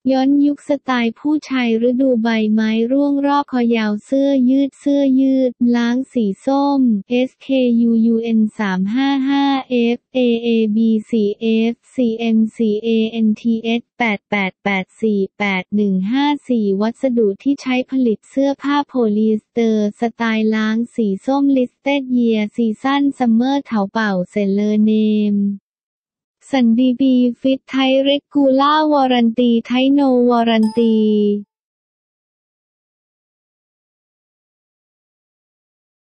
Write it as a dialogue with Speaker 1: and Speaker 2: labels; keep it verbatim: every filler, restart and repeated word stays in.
Speaker 1: ย้อนยุคสไตล์ผู้ชายฤดูใบไม้ร่วงรอบคอยาวเสื้อยืดเสื้อยืดล้างสีส้ม เอส เค ยู ยู เอ็น สาม ห้า ห้า เอฟ เอ เอ บี สี่ เอฟ ซี เอ็ม สี่ เอ เอ็น ที เอส แปด แปด แปด สี่ แปด หนึ่ง ห้า สี่ วัสดุที่ใช้ผลิตเสื้อผ้าโพลีสเตอร์สไตล์ล้างสีส้ม Listed Year Season Summer เถาเป่าเซเลอร์เนมสันดีบีฟิตไทยเรกูล่าวอรันตีไทโนวอรันตี